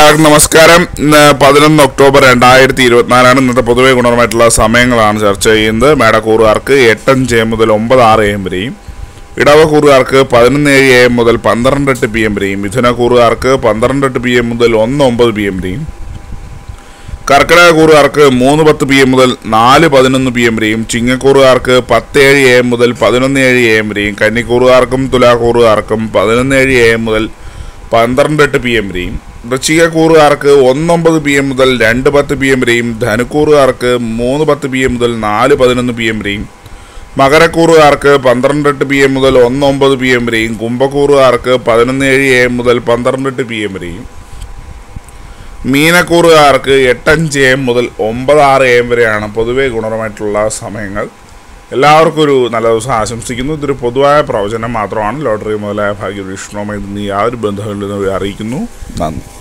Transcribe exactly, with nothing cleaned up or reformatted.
എല്ലാവർക്കും നമസ്കാരം. ഇന്ന് പതിനൊന്ന് ഒക്ടോബർ രണ്ടായിരത്തി ഇരുപത്തിനാലാണ്. ഇന്നത്തെ പൊതുവെ ഗുണപരമായിട്ടുള്ള സമയങ്ങളാണ് ചർച്ച ചെയ്യുന്നത്. മേടക്കൂറുകാർക്ക് എട്ടഞ്ച് എം മുതൽ ഒമ്പത് ആറ് എം വരെയും, ഇടവക്കൂറുകാർക്ക് പതിനൊന്ന് ഏഴ് എം മുതൽ പന്ത്രണ്ട് എട്ട് പി എം വരെയും, മിഥുനക്കൂറുകാർക്ക് പന്ത്രണ്ട് എട്ട് പി എം മുതൽ ഒന്ന് ഒമ്പത് പി എം വരെയും, കർക്കിടകക്കൂറുകാർക്ക് മൂന്ന് പത്ത് പി എം മുതൽ നാല് പതിനൊന്ന് പി എം വരെയും, ചിങ്ങക്കൂറുകാർക്ക് പത്ത് ഏഴ് എം മുതൽ പതിനൊന്ന് ഏഴ് എം വരെയും, കന്നിക്കൂറുകാർക്കും തുലാക്കൂറുകാർക്കും പതിനൊന്ന് ഏഴ് എം മുതൽ പന്ത്രണ്ട് എട്ട് പി എം വരെയും, വൃശ്ചികക്കൂറുകാർക്ക് ഒന്നൊമ്പത് പി എം മുതൽ രണ്ട് പത്ത് പി എം വരെയും, ധനുക്കൂറുകാർക്ക് മൂന്ന് പത്ത് പി എം മുതൽ നാല് പതിനൊന്ന് പി എം വരെയും, മകരക്കൂറുകാർക്ക് പന്ത്രണ്ട് എട്ട് പി എം മുതൽ ഒന്ന് ഒമ്പത് പി എം വരെയും, കുംഭക്കൂറുകാർക്ക് പതിനൊന്ന് ഏഴ് എം മുതൽ പന്ത്രണ്ട് എട്ട് പി എം വരെയും, മീനക്കൂറുകാർക്ക് എട്ടഞ്ച് എം മുതൽ ഒമ്പത് ആറ് എം വരെയാണ് പൊതുവെ ഗുണപരമായിട്ടുള്ള സമയങ്ങൾ. എല്ലാവർക്കും ഒരു നല്ല ദിവസം ആശംസിക്കുന്നു. ഇതൊരു പൊതുവായ പ്രവചനം മാത്രമാണ്. ലോട്ടറി മുതലായ ഭാഗ്യപരീക്ഷണവുമായി യാതൊരു ബന്ധമില്ലെന്ന് അറിയിക്കുന്നു. നന്ദി.